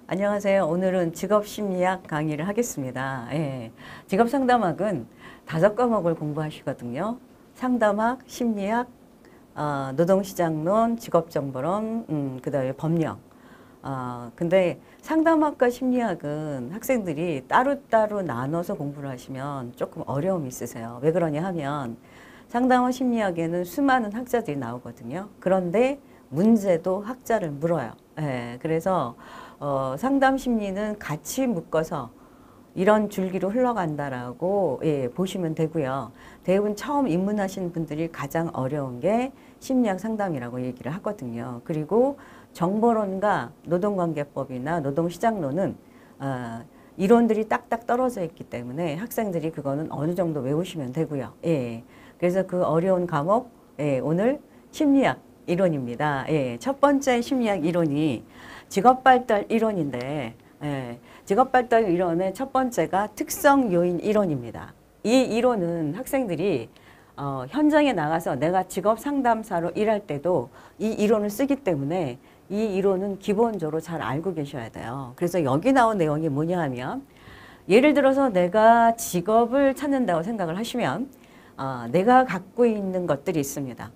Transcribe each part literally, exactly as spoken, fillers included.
안녕하세요. 오늘은 직업심리학 강의를 하겠습니다. 예. 직업상담학은 다섯 과목을 공부하시거든요. 상담학, 심리학, 어, 노동시장론, 직업정보론, 음, 그 다음에 법령. 어, 근데 상담학과 심리학은 학생들이 따로따로 나눠서 공부를 하시면 조금 어려움이 있으세요. 왜 그러냐 하면 상담학 심리학에는 수많은 학자들이 나오거든요. 그런데 문제도 학자를 물어요. 예, 그래서 어, 상담 심리는 같이 묶어서 이런 줄기로 흘러간다라고 예, 보시면 되고요. 대부분 처음 입문하신 분들이 가장 어려운 게 심리학 상담이라고 얘기를 하거든요. 그리고 정보론과 노동관계법이나 노동시장론은 어, 이론들이 딱딱 떨어져 있기 때문에 학생들이 그거는 어느 정도 외우시면 되고요. 예, 그래서 그 어려운 과목 예, 오늘 심리학 이론입니다. 예, 첫 번째 심리학 이론이 직업발달 이론인데 예, 직업발달 이론의 첫 번째가 특성 요인 이론입니다. 이 이론은 학생들이 어, 현장에 나가서 내가 직업 상담사로 일할 때도 이 이론을 쓰기 때문에 이 이론은 기본적으로 잘 알고 계셔야 돼요. 그래서 여기 나온 내용이 뭐냐 하면 예를 들어서 내가 직업을 찾는다고 생각을 하시면 어, 내가 갖고 있는 것들이 있습니다.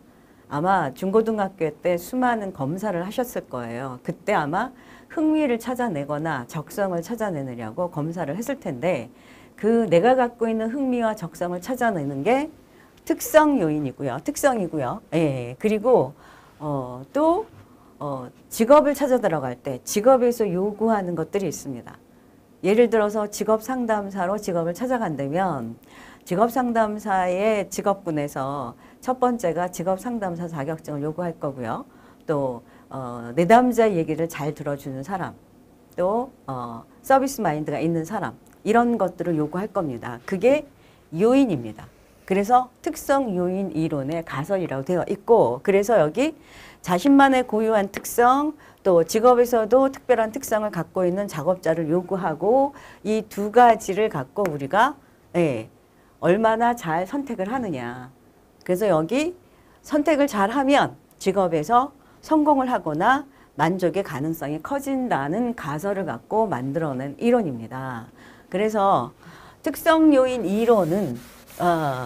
아마 중고등학교 때 수많은 검사를 하셨을 거예요. 그때 아마 흥미를 찾아내거나 적성을 찾아내느냐고 검사를 했을 텐데 그 내가 갖고 있는 흥미와 적성을 찾아내는 게 특성 요인이고요. 특성이고요. 예. 그리고 어, 또 어, 직업을 찾아 들어갈 때 직업에서 요구하는 것들이 있습니다. 예를 들어서 직업 상담사로 직업을 찾아간다면 직업 상담사의 직업군에서 첫 번째가 직업 상담사 자격증을 요구할 거고요. 또 어, 내담자 얘기를 잘 들어주는 사람, 또 어, 서비스 마인드가 있는 사람 이런 것들을 요구할 겁니다. 그게 요인입니다. 그래서 특성 요인 이론의 가설이라고 되어 있고 그래서 여기 자신만의 고유한 특성 또 직업에서도 특별한 특성을 갖고 있는 작업자를 요구하고 이 두 가지를 갖고 우리가 예, 얼마나 잘 선택을 하느냐. 그래서 여기 선택을 잘하면 직업에서 성공을 하거나 만족의 가능성이 커진다는 가설을 갖고 만들어낸 이론입니다. 그래서 특성 요인 이론은 어,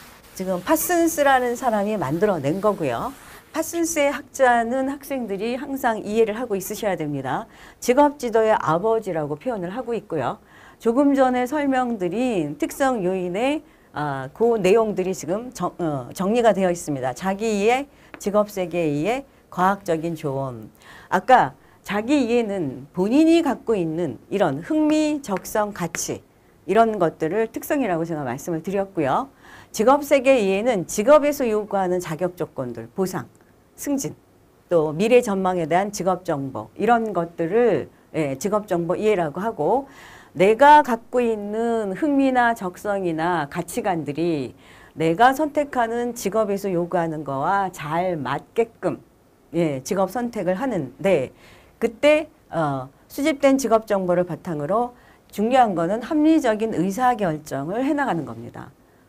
지금 파슨스라는 사람이 만들어낸 거고요. 파슨스의 학자는 학생들이 항상 이해를 하고 있으셔야 됩니다. 직업지도의 아버지라고 표현을 하고 있고요. 조금 전에 설명드린 특성 요인의 아, 그 내용들이 지금 정, 어, 정리가 되어 있습니다. 자기 이해, 직업세계 이해, 과학적인 조언. 아까 자기 이해는 본인이 갖고 있는 이런 흥미, 적성, 가치 이런 것들을 특성이라고 제가 말씀을 드렸고요. 직업세계 이해는 직업에서 요구하는 자격 조건들, 보상, 승진, 또 미래 전망에 대한 직업정보 이런 것들을 예, 직업정보 이해라고 하고 내가 갖고 있는 흥미나 적성이나 가치관들이 내가 선택하는 직업에서 요구하는 거와 잘 맞게끔 예, 직업 선택을 하는데 그때 어, 수집된 직업 정보를 바탕으로 중요한 거는 합리적인 의사결정을 해나가는 겁니다.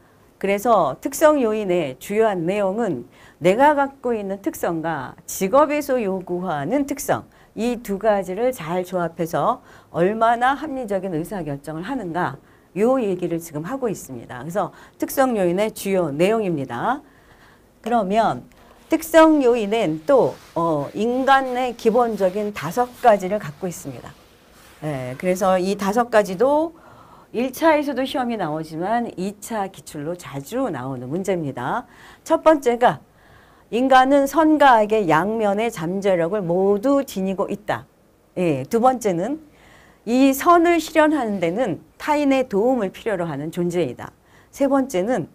그래서 특성 요인의 주요한 내용은 내가 갖고 있는 특성과 직업에서 요구하는 특성 이 두 가지를 잘 조합해서 얼마나 합리적인 의사결정을 하는가 요 얘기를 지금 하고 있습니다. 그래서 특성 요인의 주요 내용입니다. 그러면 특성 요인은 또 어, 인간의 기본적인 다섯 가지를 갖고 있습니다. 예, 그래서 이 다섯 가지도 일 차에서도 시험이 나오지만 이 차 기출로 자주 나오는 문제입니다. 첫 번째가 인간은 선과 악의 양면의 잠재력을 모두 지니고 있다. 예, 두 번째는 이 선을 실현하는 데는 타인의 도움을 필요로 하는 존재이다. 세 번째는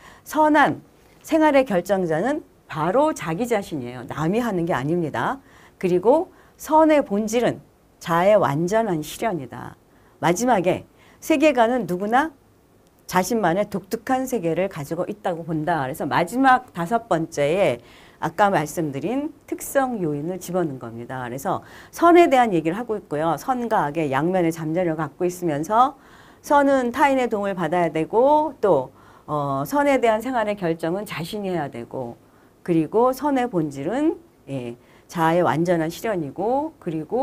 선한 생활의 결정자는 바로 자기 자신이에요. 남이 하는 게 아닙니다. 그리고 선의 본질은 자의 완전한 실현이다. 마지막에 세계관은 누구나 자신만의 독특한 세계를 가지고 있다고 본다. 그래서 마지막 다섯 번째에 아까 말씀드린 특성 요인을 집어넣은 겁니다. 그래서 선에 대한 얘기를 하고 있고요. 선과 악의 양면의 잠재력을 갖고 있으면서 선은 타인의 도움을 받아야 되고 또 어, 선에 대한 생활의 결정은 자신이 해야 되고 그리고 선의 본질은 예, 자아의 완전한 실현이고 그리고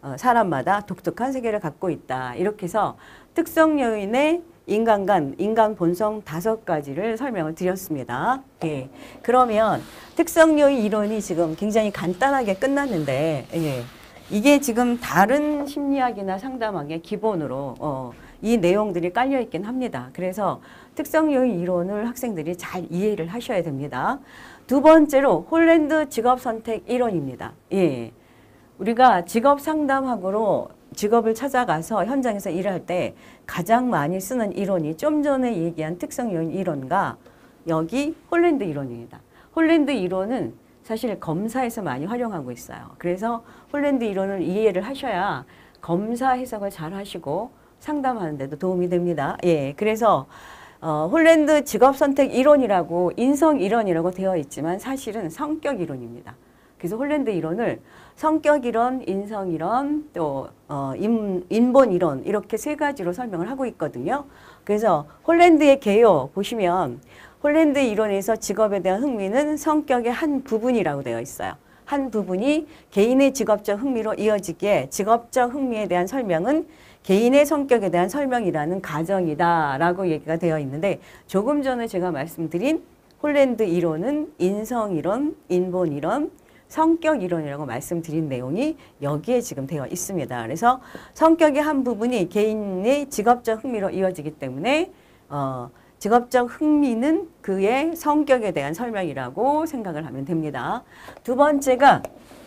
어, 사람마다 독특한 세계를 갖고 있다. 이렇게 해서 특성 요인의 인간 간, 인간 본성 다섯 가지를 설명을 드렸습니다. 예. 그러면 특성 요인 이론이 지금 굉장히 간단하게 끝났는데, 예. 이게 지금 다른 심리학이나 상담학의 기본으로 어, 이 내용들이 깔려 있긴 합니다. 그래서 특성 요인 이론을 학생들이 잘 이해를 하셔야 됩니다. 두 번째로 홀랜드 직업 선택 이론입니다. 예. 우리가 직업 상담학으로 직업을 찾아가서 현장에서 일할 때 가장 많이 쓰는 이론이 좀 전에 얘기한 특성 요인 이론과 여기 홀랜드 이론입니다. 홀랜드 이론은 사실 검사에서 많이 활용하고 있어요. 그래서 홀랜드 이론을 이해를 하셔야 검사 해석을 잘 하시고 상담하는 데도 도움이 됩니다. 예, 그래서 어, 홀랜드 직업 선택 이론이라고 인성 이론이라고 되어 있지만 사실은 성격 이론입니다. 그래서 홀랜드 이론을 성격 이론, 인성 이론, 또 어, 인, 인본 이론 이렇게 세 가지로 설명을 하고 있거든요. 그래서 홀랜드의 개요 보시면 홀랜드 이론에서 직업에 대한 흥미는 성격의 한 부분이라고 되어 있어요. 한 부분이 개인의 직업적 흥미로 이어지기에 직업적 흥미에 대한 설명은 개인의 성격에 대한 설명이라는 가정이다라고 얘기가 되어 있는데 조금 전에 제가 말씀드린 홀랜드 이론은 인성 이론, 인본 이론, 성격 이론이라고 말씀드린 내용이 여기에 지금 되어 있습니다. 그래서 성격의 한 부분이 개인의 직업적 흥미로 이어지기 때문에 어, 직업적 흥미는 그의 성격에 대한 설명이라고 생각을 하면 됩니다. 두 번째가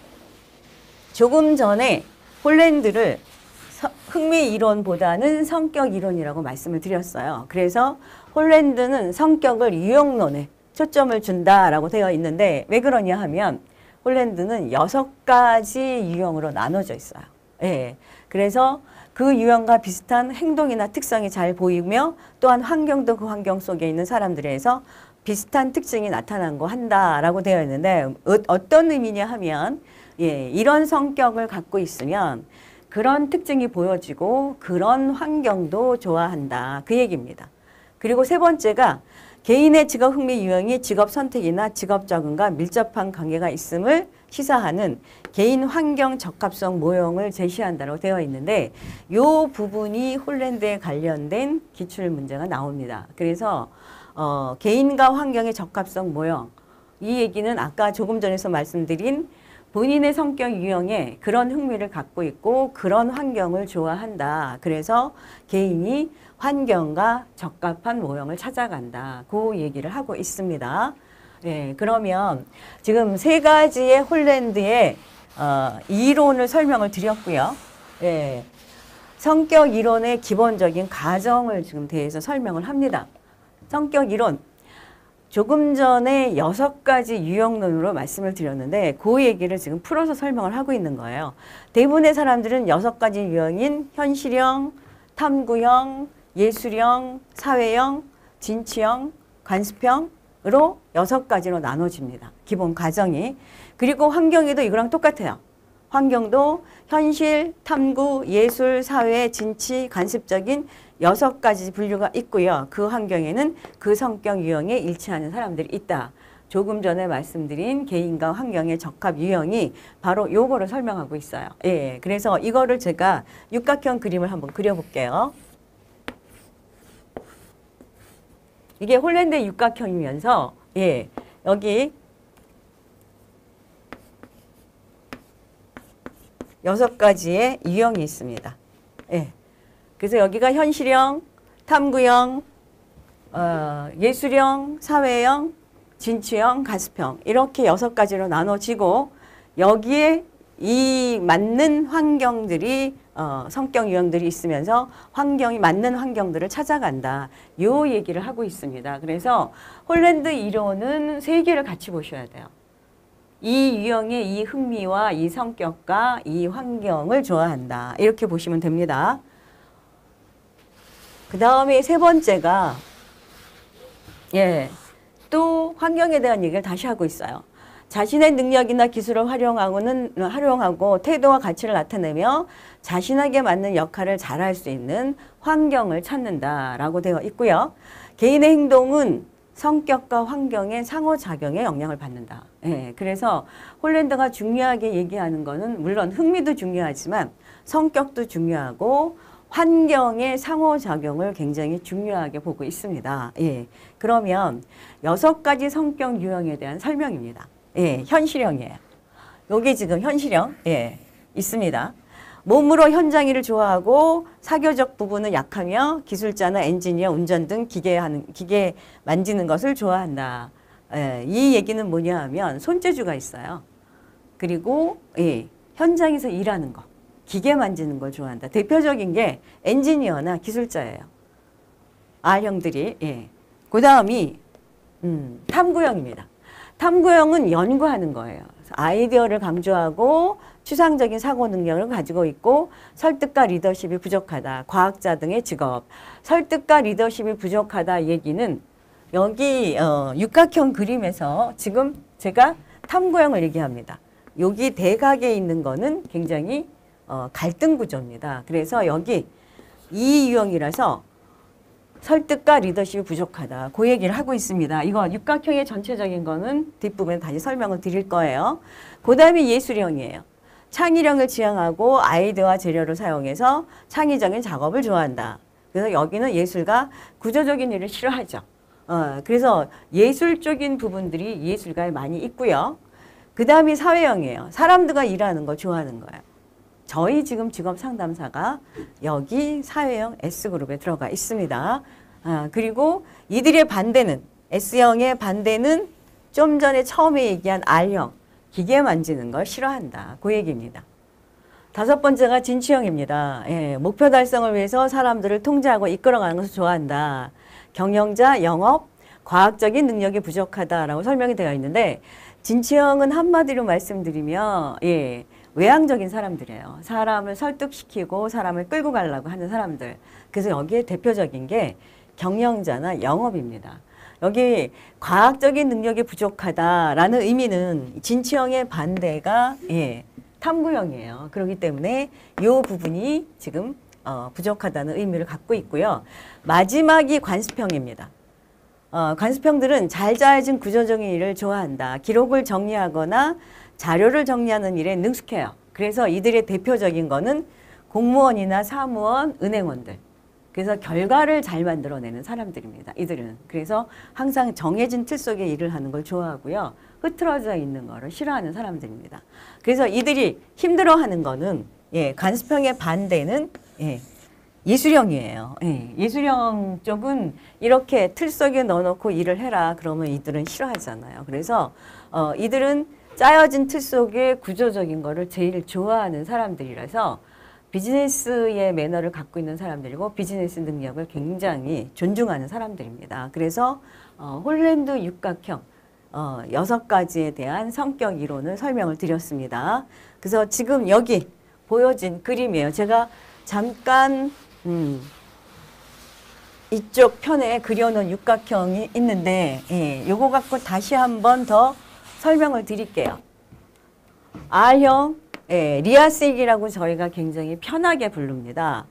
조금 전에 홀랜드를 흥미 이론보다는 성격 이론이라고 말씀을 드렸어요. 그래서 홀랜드는 성격을 유형론에 초점을 준다라고 되어 있는데 왜 그러냐 하면 홀랜드는 여섯 가지 유형으로 나눠져 있어요. 예. 그래서 그 유형과 비슷한 행동이나 특성이 잘 보이며 또한 환경도 그 환경 속에 있는 사람들에서 비슷한 특징이 나타나고 한다라고 되어 있는데 어떤 의미냐 하면 예, 이런 성격을 갖고 있으면 그런 특징이 보여지고 그런 환경도 좋아한다. 그 얘기입니다. 그리고 세 번째가 개인의 직업 흥미 유형이 직업 선택이나 직업 적응과 밀접한 관계가 있음을 시사하는 개인 환경 적합성 모형을 제시한다고 되어 있는데 이 부분이 홀랜드에 관련된 기출 문제가 나옵니다. 그래서 어, 개인과 환경의 적합성 모형 이 얘기는 아까 조금 전에서 말씀드린 본인의 성격 유형에 그런 흥미를 갖고 있고 그런 환경을 좋아한다. 그래서 개인이 환경과 적합한 모형을 찾아간다. 그 얘기를 하고 있습니다. 예, 그러면 지금 세 가지의 홀랜드의 어, 이론을 설명을 드렸고요. 예, 성격 이론의 기본적인 가정을 지금 대해서 설명을 합니다. 성격 이론. 조금 전에 여섯 가지 유형론으로 말씀을 드렸는데 그 얘기를 지금 풀어서 설명을 하고 있는 거예요. 대부분의 사람들은 여섯 가지 유형인 현실형, 탐구형, 예술형, 사회형, 진취형, 관습형으로 여섯 가지로 나눠집니다. 기본 가정이. 그리고 환경에도 이거랑 똑같아요. 환경도 현실, 탐구, 예술, 사회, 진취, 관습적인 여섯 가지 분류가 있고요. 그 환경에는 그 성격 유형에 일치하는 사람들이 있다. 조금 전에 말씀드린 개인과 환경의 적합 유형이 바로 요거를 설명하고 있어요. 예, 그래서 이거를 제가 육각형 그림을 한번 그려볼게요. 이게 홀랜드의 육각형이면서 예, 여기 여섯 가지의 유형이 있습니다. 예. 그래서 여기가 현실형, 탐구형, 어, 예술형, 사회형, 진취형, 가습형 이렇게 여섯 가지로 나눠지고 여기에 이 맞는 환경들이 어, 성격 유형들이 있으면서 환경이 맞는 환경들을 찾아간다. 요 얘기를 하고 있습니다. 그래서 홀랜드 이론은 세 개를 같이 보셔야 돼요. 이 유형의 이 흥미와 이 성격과 이 환경을 좋아한다. 이렇게 보시면 됩니다. 그 다음에 세 번째가 예, 또 환경에 대한 얘기를 다시 하고 있어요. 자신의 능력이나 기술을 활용하고는 활용하고 태도와 가치를 나타내며 자신에게 맞는 역할을 잘할 수 있는 환경을 찾는다라고 되어 있고요. 개인의 행동은 성격과 환경의 상호작용에 영향을 받는다. 예, 그래서 홀랜드가 중요하게 얘기하는 거는 물론 흥미도 중요하지만 성격도 중요하고 환경의 상호작용을 굉장히 중요하게 보고 있습니다. 예, 그러면 여섯 가지 성격 유형에 대한 설명입니다. 예, 현실형이에요. 여기 지금 현실형 예, 있습니다. 몸으로 현장 일을 좋아하고 사교적 부분은 약하며 기술자나 엔지니어, 운전 등 기계 하는 기계 만지는 것을 좋아한다. 예, 이 얘기는 뭐냐 하면 손재주가 있어요. 그리고 예, 현장에서 일하는 거, 기계 만지는 걸 좋아한다. 대표적인 게 엔지니어나 기술자예요. R형들이. 예. 그 다음이 음, 탐구형입니다. 탐구형은 연구하는 거예요. 아이디어를 강조하고 추상적인 사고 능력을 가지고 있고 설득과 리더십이 부족하다. 과학자 등의 직업. 설득과 리더십이 부족하다 얘기는 여기 어, 육각형 그림에서 지금 제가 탐구형을 얘기합니다. 여기 대각에 있는 거는 굉장히 어, 갈등 구조입니다. 그래서 여기 이 유형이라서 설득과 리더십이 부족하다. 그 얘기를 하고 있습니다. 이거 육각형의 전체적인 거는 뒷부분에 다시 설명을 드릴 거예요. 그 다음에 예술형이에요. 창의력을 지향하고 아이디어와 재료를 사용해서 창의적인 작업을 좋아한다. 그래서 여기는 예술가 구조적인 일을 싫어하죠. 어, 그래서 예술적인 부분들이 예술가에 많이 있고요. 그 다음이 사회형이에요. 사람들과 일하는 거 좋아하는 거예요. 저희 지금 직업 상담사가 여기 사회형 S그룹에 들어가 있습니다. 아, 그리고 이들의 반대는 S형의 반대는 좀 전에 처음에 얘기한 R형, 기계 만지는 걸 싫어한다. 그 얘기입니다. 다섯 번째가 진취형입니다. 예, 목표 달성을 위해서 사람들을 통제하고 이끌어가는 것을 좋아한다. 경영자, 영업, 과학적인 능력이 부족하다라고 설명이 되어 있는데 진취형은 한마디로 말씀드리면 예, 외향적인 사람들이에요. 사람을 설득시키고 사람을 끌고 가려고 하는 사람들. 그래서 여기에 대표적인 게 경영자나 영업입니다. 여기 과학적인 능력이 부족하다라는 의미는 진취형의 반대가 예, 탐구형이에요. 그렇기 때문에 이 부분이 지금 어, 부족하다는 의미를 갖고 있고요. 마지막이 관습형입니다. 어, 관습형들은 잘 짜여진 구조적인 일을 좋아한다. 기록을 정리하거나 자료를 정리하는 일에 능숙해요. 그래서 이들의 대표적인 거는 공무원이나 사무원, 은행원들. 그래서 결과를 잘 만들어내는 사람들입니다. 이들은. 그래서 항상 정해진 틀 속에 일을 하는 걸 좋아하고요. 흐트러져 있는 거를 싫어하는 사람들입니다. 그래서 이들이 힘들어하는 거는 예, 관습형의 반대는 예, 예술형이에요. 예, 예술형 쪽은 이렇게 틀 속에 넣어놓고 일을 해라. 그러면 이들은 싫어하잖아요. 그래서 어, 이들은 짜여진 틀 속에 구조적인 거를 제일 좋아하는 사람들이라서 비즈니스의 매너를 갖고 있는 사람들이고 비즈니스 능력을 굉장히 존중하는 사람들입니다. 그래서 어, 홀랜드 육각형 어, 여섯 가지에 대한 성격 이론을 설명을 드렸습니다. 그래서 지금 여기 보여진 그림이에요. 제가 잠깐 음, 이쪽 편에 그려놓은 육각형이 있는데 예, 요거 갖고 다시 한 번 더 설명을 드릴게요. R형, 예, 리아색이라고 저희가 굉장히 편하게 부릅니다.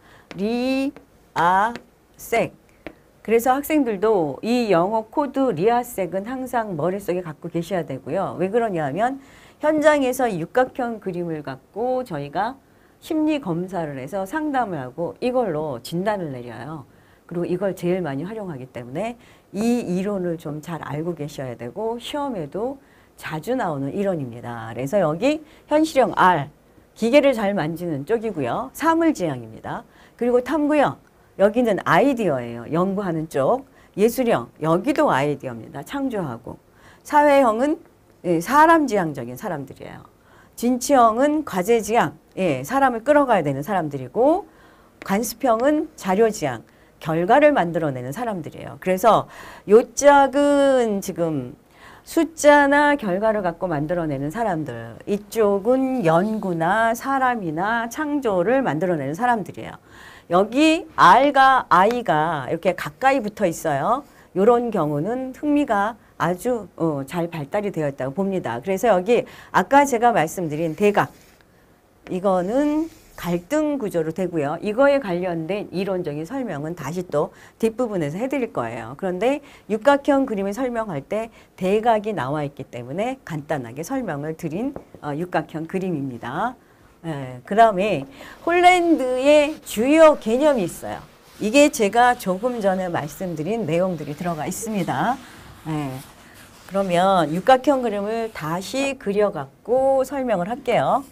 리아색. 그래서 학생들도 이 영어 코드 리아색은 항상 머릿속에 갖고 계셔야 되고요. 왜 그러냐 하면 현장에서 육각형 그림을 갖고 저희가 심리 검사를 해서 상담을 하고 이걸로 진단을 내려요. 그리고 이걸 제일 많이 활용하기 때문에 이 이론을 좀 잘 알고 계셔야 되고 시험에도 자주 나오는 이론입니다. 그래서 여기 현실형 R, 기계를 잘 만지는 쪽이고요. 사물지향입니다. 그리고 탐구형, 여기는 아이디어예요. 연구하는 쪽. 예술형, 여기도 아이디어입니다. 창조하고. 사회형은 사람지향적인 사람들이에요. 진취형은 과제지향, 예, 사람을 끌어가야 되는 사람들이고 관습형은 자료지향, 결과를 만들어내는 사람들이에요. 그래서 요 짝은 지금 숫자나 결과를 갖고 만들어내는 사람들, 이쪽은 연구나 사람이나 창조를 만들어내는 사람들이에요. 여기 R과 I가 이렇게 가까이 붙어 있어요. 이런 경우는 흥미가 아주 어, 잘 발달이 되어 있다고 봅니다. 그래서 여기 아까 제가 말씀드린 대각, 이거는 갈등 구조로 되고요. 이거에 관련된 이론적인 설명은 다시 또 뒷부분에서 해드릴 거예요. 그런데 육각형 그림을 설명할 때 대각이 나와 있기 때문에 간단하게 설명을 드린 어, 육각형 그림입니다. 예, 그 다음에 홀랜드의 주요 개념이 있어요. 이게 제가 조금 전에 말씀드린 내용들이 들어가 있습니다. 예, 그러면 육각형 그림을 다시 그려갖고 설명을 할게요.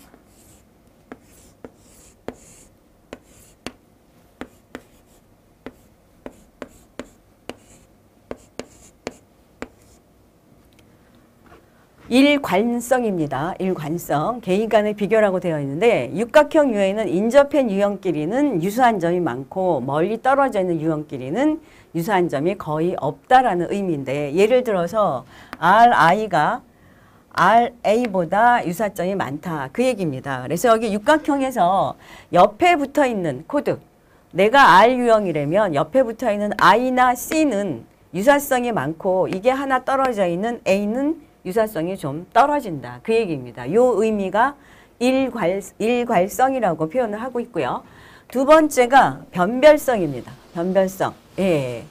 일관성입니다. 일관성. 개인 간의 비교라고 되어 있는데 육각형 유형에는 인접한 유형끼리는 유사한 점이 많고 멀리 떨어져 있는 유형끼리는 유사한 점이 거의 없다라는 의미인데 예를 들어서 알아이가 알에이보다 유사점이 많다. 그 얘기입니다. 그래서 여기 육각형에서 옆에 붙어 있는 코드 내가 R 유형이라면 옆에 붙어 있는 I나 C는 유사성이 많고 이게 하나 떨어져 있는 A는 유사성이 좀 떨어진다. 그 얘기입니다. 이 의미가 일괄, 일괄성이라고 표현을 하고 있고요. 두 번째가 변별성입니다. 변별성. 예.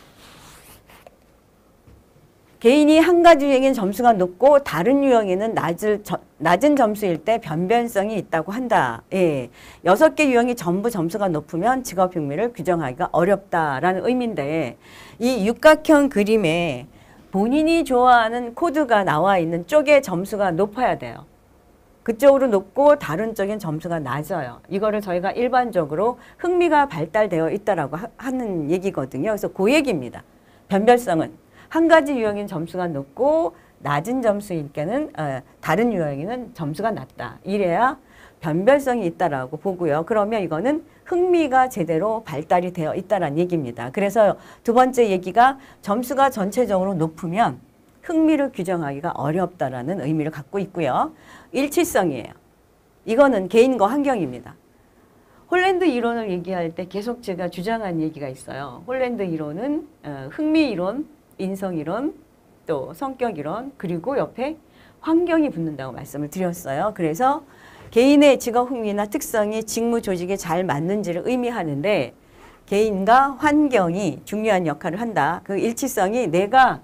개인이 한 가지 유형인 점수가 높고 다른 유형에는 낮을, 저, 낮은 점수일 때 변별성이 있다고 한다. 예. 여섯 개 유형이 전부 점수가 높으면 직업 흉미를 규정하기가 어렵다라는 의미인데 이 육각형 그림에 본인이 좋아하는 코드가 나와 있는 쪽에 점수가 높아야 돼요. 그쪽으로 높고 다른 쪽엔 점수가 낮아요. 이거를 저희가 일반적으로 흥미가 발달되어 있다라고 하, 하는 얘기거든요. 그래서 그 얘기입니다. 변별성은 한 가지 유형인 점수가 높고 낮은 점수일 때는 어, 다른 유형에는 점수가 낮다. 이래야 변별성이 있다라고 보고요. 그러면 이거는 흥미가 제대로 발달이 되어 있다는 얘기입니다. 그래서 두 번째 얘기가 점수가 전체적으로 높으면 흥미를 규정하기가 어렵다라는 의미를 갖고 있고요. 일치성이에요. 이거는 개인과 환경입니다. 홀랜드 이론을 얘기할 때 계속 제가 주장한 얘기가 있어요. 홀랜드 이론은 어, 흥미 이론, 인성 이론, 또 성격 이론, 그리고 옆에 환경이 붙는다고 말씀을 드렸어요. 그래서 개인의 직업 흥미나 특성이 직무 조직에 잘 맞는지를 의미하는데 개인과 환경이 중요한 역할을 한다. 그 일치성이 내가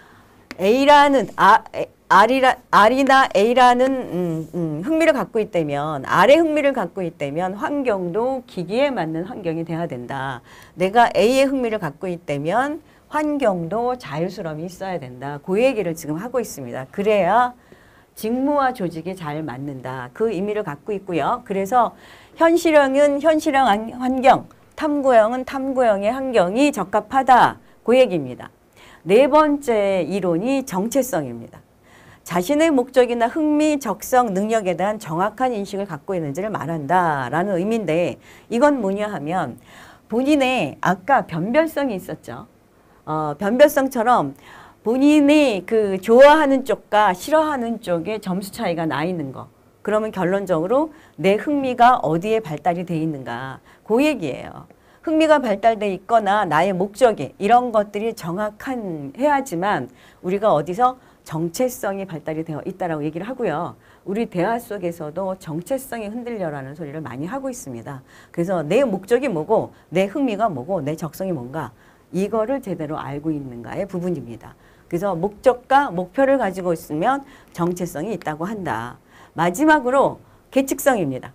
A라는 아, R이라, R이나 A라는 음, 음, 흥미를 갖고 있다면 R의 흥미를 갖고 있다면 환경도 기기에 맞는 환경이 돼야 된다. 내가 A의 흥미를 갖고 있다면 환경도 자유스러움이 있어야 된다. 그 얘기를 지금 하고 있습니다. 그래야 직무와 조직이 잘 맞는다. 그 의미를 갖고 있고요. 그래서 현실형은 현실형 환경, 탐구형은 탐구형의 환경이 적합하다. 그 얘기입니다. 네 번째 이론이 정체성입니다. 자신의 목적이나 흥미, 적성, 능력에 대한 정확한 인식을 갖고 있는지를 말한다라는 의미인데 이건 뭐냐 하면 본인의 아까 변별성이 있었죠. 어, 변별성처럼 본인이 그 좋아하는 쪽과 싫어하는 쪽에 점수 차이가 나 있는 거. 그러면 결론적으로 내 흥미가 어디에 발달이 돼 있는가. 그 얘기예요. 흥미가 발달돼 있거나 나의 목적이 이런 것들이 정확한 해야지만 우리가 어디서 정체성이 발달이 되어 있다라고 얘기를 하고요. 우리 대화 속에서도 정체성이 흔들려라는 소리를 많이 하고 있습니다. 그래서 내 목적이 뭐고 내 흥미가 뭐고 내 적성이 뭔가 이거를 제대로 알고 있는가의 부분입니다. 그래서 목적과 목표를 가지고 있으면 정체성이 있다고 한다. 마지막으로 계측성입니다.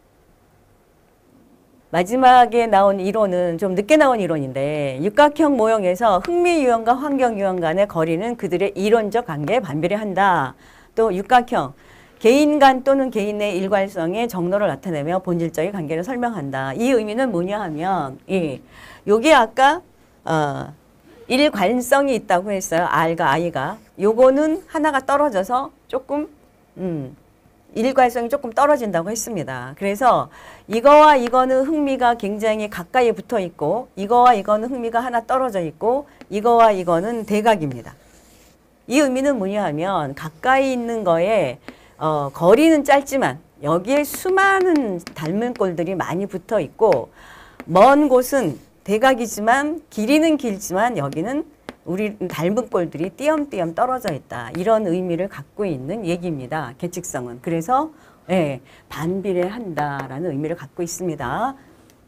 마지막에 나온 이론은 좀 늦게 나온 이론인데 육각형 모형에서 흥미 유형과 환경 유형 간의 거리는 그들의 이론적 관계에 반비례 한다. 또 육각형 개인 간 또는 개인의 일괄성의 정로를 나타내며 본질적인 관계를 설명한다. 이 의미는 뭐냐 하면 예, 요게 아까 어, 일관성이 있다고 했어요. R과 I가. 요거는 하나가 떨어져서 조금 음, 일관성이 조금 떨어진다고 했습니다. 그래서 이거와 이거는 흥미가 굉장히 가까이 붙어 있고 이거와 이거는 흥미가 하나 떨어져 있고 이거와 이거는 대각입니다. 이 의미는 뭐냐 하면 가까이 있는 거에 어, 거리는 짧지만 여기에 수많은 닮은 꼴들이 많이 붙어 있고 먼 곳은 대각이지만 길이는 길지만 여기는 우리 닮은 꼴들이 띄엄띄엄 떨어져 있다. 이런 의미를 갖고 있는 얘기입니다. 계측성은. 그래서 예, 반비례한다라는 의미를 갖고 있습니다.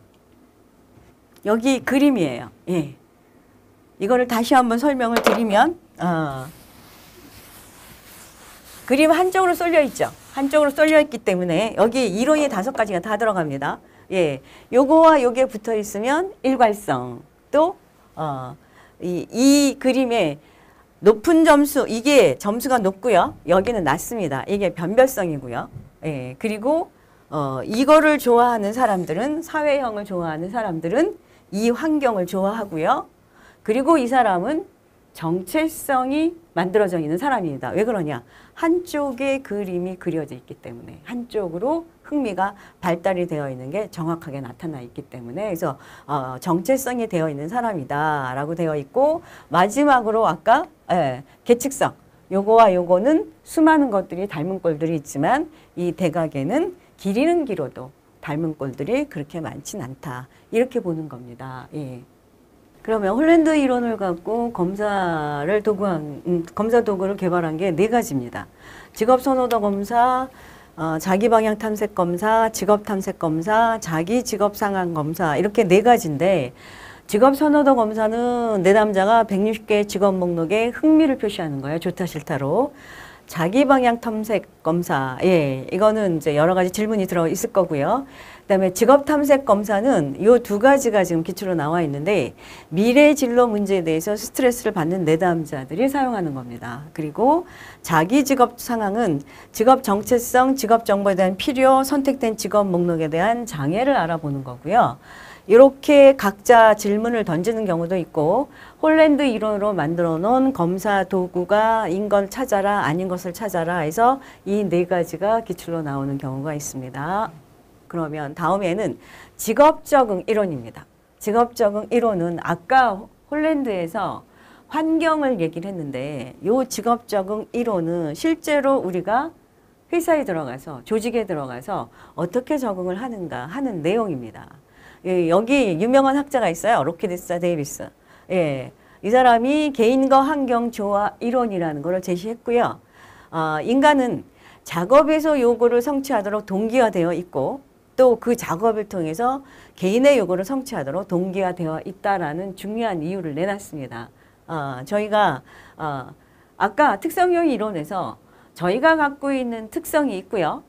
여기 그림이에요. 예. 이거를 다시 한번 설명을 드리면 어, 그림 한쪽으로 쏠려 있죠. 한쪽으로 쏠려 있기 때문에 여기 이론이 다섯 가지가 다 들어갑니다. 예, 요거와 요게 붙어 있으면 일괄성. 또 어, 이, 이 그림에 높은 점수, 이게 점수가 높고요. 여기는 낮습니다. 이게 변별성이고요. 예, 그리고 어, 이거를 좋아하는 사람들은, 사회형을 좋아하는 사람들은 이 환경을 좋아하고요. 그리고 이 사람은 정체성이 만들어져 있는 사람입니다. 왜 그러냐? 한쪽에 그림이 그려져 있기 때문에, 한쪽으로 흥미가 발달이 되어 있는 게 정확하게 나타나 있기 때문에, 그래서 어, 정체성이 되어 있는 사람이다 라고 되어 있고, 마지막으로 아까 예, 계측성, 요거와 요거는 수많은 것들이 닮은 꼴들이 있지만 이 대각에는 길이는 길어도 닮은 꼴들이 그렇게 많진 않다, 이렇게 보는 겁니다. 예. 그러면 홀랜드 이론을 갖고 검사를 도구한, 음, 검사 도구를 개발한 게 네 가지입니다. 직업선호도 검사, 어, 자기방향 탐색 검사, 직업 탐색 검사, 자기 직업 상황 검사, 이렇게 네 가지인데, 직업 선호도 검사는 내담자가 백육십 개의 직업 목록에 흥미를 표시하는 거예요. 좋다 싫다로. 자기 방향 탐색 검사, 예, 이거는 이제 여러 가지 질문이 들어 있을 거고요. 그다음에 직업 탐색 검사는 요 두 가지가 지금 기초로 나와 있는데, 미래 진로 문제에 대해서 스트레스를 받는 내담자들이 사용하는 겁니다. 그리고 자기 직업 상황은 직업 정체성, 직업 정보에 대한 필요, 선택된 직업 목록에 대한 장애를 알아보는 거고요. 이렇게 각자 질문을 던지는 경우도 있고, 홀랜드 이론으로 만들어 놓은 검사 도구가 인 걸 찾아라, 아닌 것을 찾아라 해서 이 네 가지가 기출로 나오는 경우가 있습니다. 그러면 다음에는 직업 적응 이론입니다. 직업 적응 이론은 아까 홀랜드에서 환경을 얘기를 했는데, 이 직업 적응 이론은 실제로 우리가 회사에 들어가서, 조직에 들어가서 어떻게 적응을 하는가 하는 내용입니다. 예, 여기 유명한 학자가 있어요. 로키디스 데이비스. 예, 이 사람이 개인과 환경 조화 이론이라는 것을 제시했고요. 어, 인간은 작업에서 요구를 성취하도록 동기화되어 있고, 또 그 작업을 통해서 개인의 요구를 성취하도록 동기화되어 있다라는 중요한 이유를 내놨습니다. 어, 저희가 어, 아까 특성형 이론에서 저희가 갖고 있는 특성이 있고요.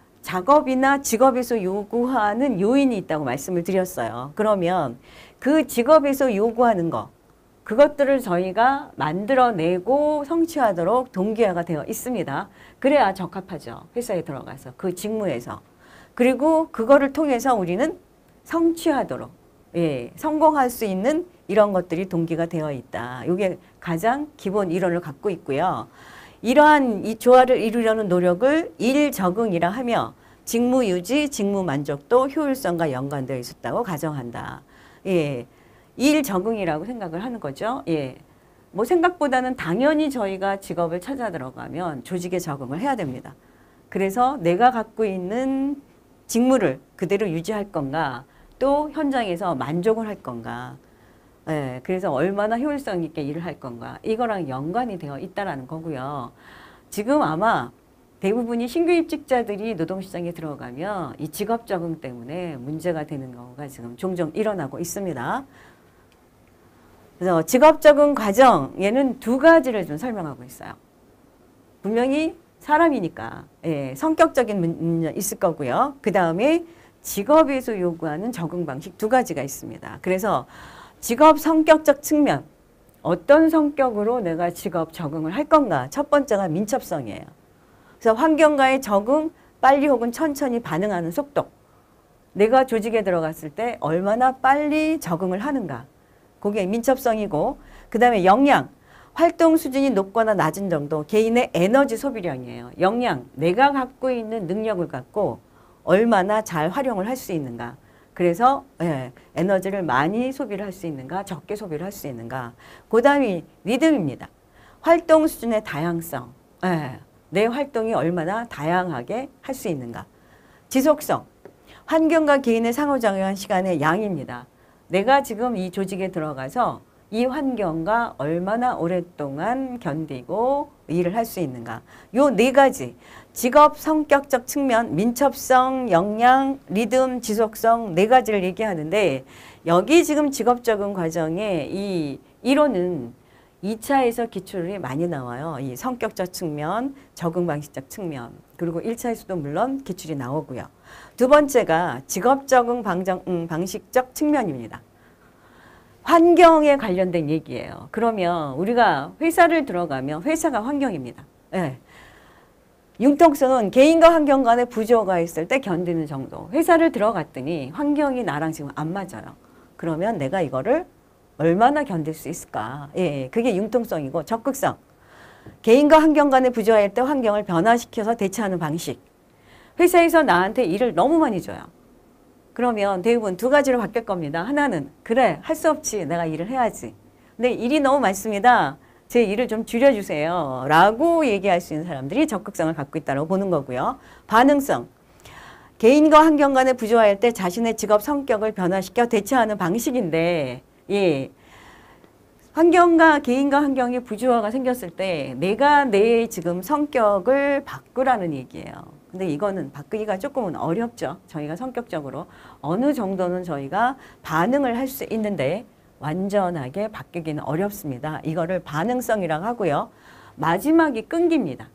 작업이나 직업에서 요구하는 요인이 있다고 말씀을 드렸어요. 그러면 그 직업에서 요구하는 거, 그것들을 저희가 만들어내고 성취하도록 동기화가 되어 있습니다. 그래야 적합하죠. 회사에 들어가서, 그 직무에서. 그리고 그거를 통해서 우리는 성취하도록, 예, 성공할 수 있는 이런 것들이 동기가 되어 있다. 이게 가장 기본 이론을 갖고 있고요. 이러한 이 조화를 이루려는 노력을 일 적응이라 하며, 직무 유지, 직무 만족도, 효율성과 연관되어 있었다고 가정한다. 예, 일 적응이라고 생각을 하는 거죠. 예, 뭐 생각보다는 당연히 저희가 직업을 찾아 들어가면 조직에 적응을 해야 됩니다. 그래서 내가 갖고 있는 직무를 그대로 유지할 건가, 또 현장에서 만족을 할 건가, 예, 그래서 얼마나 효율성 있게 일을 할 건가, 이거랑 연관이 되어 있다는 거고요. 지금 아마 대부분이 신규 입직자들이 노동시장에 들어가면 이 직업 적응 때문에 문제가 되는 경우가 지금 종종 일어나고 있습니다. 그래서 직업 적응 과정에는 두 가지를 좀 설명하고 있어요. 분명히 사람이니까, 예, 성격적인 문제 있을 거고요. 그 다음에 직업에서 요구하는 적응 방식 두 가지가 있습니다. 그래서 직업 성격적 측면, 어떤 성격으로 내가 직업 적응을 할 건가. 첫 번째가 민첩성이에요. 그래서 환경과의 적응, 빨리 혹은 천천히 반응하는 속도. 내가 조직에 들어갔을 때 얼마나 빨리 적응을 하는가. 그게 민첩성이고, 그 다음에 역량, 활동 수준이 높거나 낮은 정도, 개인의 에너지 소비량이에요. 역량, 내가 갖고 있는 능력을 갖고 얼마나 잘 활용을 할 수 있는가. 그래서 예, 에너지를 많이 소비를 할 수 있는가, 적게 소비를 할 수 있는가. 그 다음이 리듬입니다. 활동 수준의 다양성, 예, 내 활동이 얼마나 다양하게 할 수 있는가. 지속성, 환경과 개인의 상호작용한 시간의 양입니다. 내가 지금 이 조직에 들어가서 이 환경과 얼마나 오랫동안 견디고 일을 할 수 있는가. 요 네 가지. 직업 성격적 측면, 민첩성, 역량, 리듬, 지속성 네 가지를 얘기하는데 여기 지금 직업 적응 과정에 이 이론은 이 차에서 기출이 많이 나와요. 이 성격적 측면, 적응 방식적 측면. 그리고 일 차에서도 물론 기출이 나오고요. 두 번째가 직업 적응 방정, 음, 방식적 측면입니다. 환경에 관련된 얘기예요. 그러면 우리가 회사를 들어가면 회사가 환경입니다. 네. 융통성은 개인과 환경 간의 부조가 있을 때 견디는 정도. 회사를 들어갔더니 환경이 나랑 지금 안 맞아요. 그러면 내가 이거를 얼마나 견딜 수 있을까? 예, 그게 융통성이고 적극성. 개인과 환경 간의 부조화일 때 환경을 변화시켜서 대처하는 방식. 회사에서 나한테 일을 너무 많이 줘요. 그러면 대부분 두 가지로 바뀔 겁니다. 하나는 그래 할 수 없지 내가 일을 해야지. 근데 일이 너무 많습니다. 제 일을 좀 줄여주세요. 라고 얘기할 수 있는 사람들이 적극성을 갖고 있다고 보는 거고요. 반응성. 개인과 환경 간의 부조화일 때 자신의 직업 성격을 변화시켜 대처하는 방식인데 예, 환경과 개인과 환경의 부조화가 생겼을 때 내가 내 지금 성격을 바꾸라는 얘기예요. 근데 이거는 바꾸기가 조금은 어렵죠. 저희가 성격적으로 어느 정도는 저희가 반응을 할 수 있는데 완전하게 바뀌기는 어렵습니다. 이거를 반응성이라고 하고요. 마지막이 끈기입니다.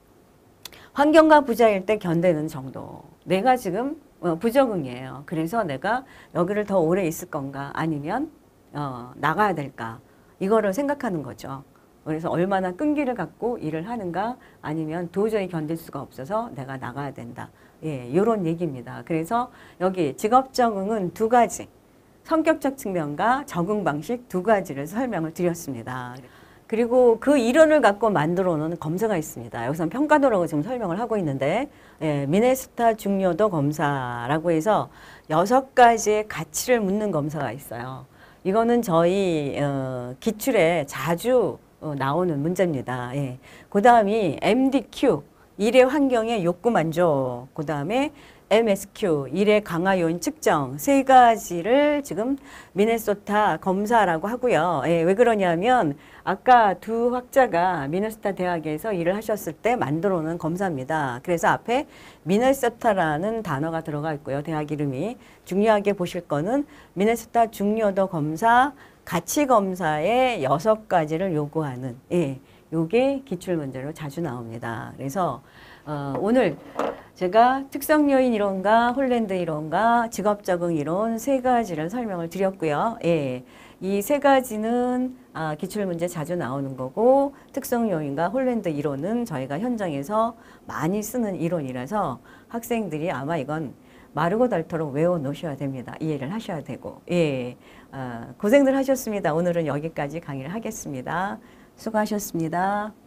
환경과 부자일 때 견디는 정도. 내가 지금 부적응이에요. 그래서 내가 여기를 더 오래 있을 건가 아니면 어, 나가야 될까 이거를 생각하는 거죠. 그래서 얼마나 끈기를 갖고 일을 하는가 아니면 도저히 견딜 수가 없어서 내가 나가야 된다. 예, 이런 얘기입니다. 그래서 여기 직업 적응은 두 가지, 성격적 측면과 적응 방식 두 가지를 설명을 드렸습니다. 그리고 그 이론을 갖고 만들어 놓은 검사가 있습니다. 여기서는 평가도라고 지금 설명을 하고 있는데 예, 미네소타 중요도 검사라고 해서 여섯 가지의 가치를 묻는 검사가 있어요. 이거는 저희 어, 기출에 자주 어, 나오는 문제입니다. 예. 그 다음이 엠디큐, 일의 환경의 욕구 만족. 그 다음에 엠에스큐, 일의 강화 요인 측정. 세 가지를 지금 미네소타 검사라고 하고요. 예, 왜 그러냐면 아까 두 학자가 미네소타 대학에서 일을 하셨을 때 만들어 놓은 검사입니다. 그래서 앞에 미네소타라는 단어가 들어가 있고요. 대학 이름이. 중요하게 보실 거는 미네소타 중요도 검사, 가치 검사의 여섯 가지를 요구하는 예, 요게 기출 문제로 자주 나옵니다. 그래서 어, 오늘 제가 특성 요인 이론과 홀랜드 이론과 직업 적응 이론 세 가지를 설명을 드렸고요. 예, 이 세 가지는 아, 기출 문제 자주 나오는 거고 특성 요인과 홀랜드 이론은 저희가 현장에서 많이 쓰는 이론이라서 학생들이 아마 이건 마르고 닳도록 외워 놓으셔야 됩니다. 이해를 하셔야 되고. 예, 어, 고생들 하셨습니다. 오늘은 여기까지 강의를 하겠습니다. 수고하셨습니다.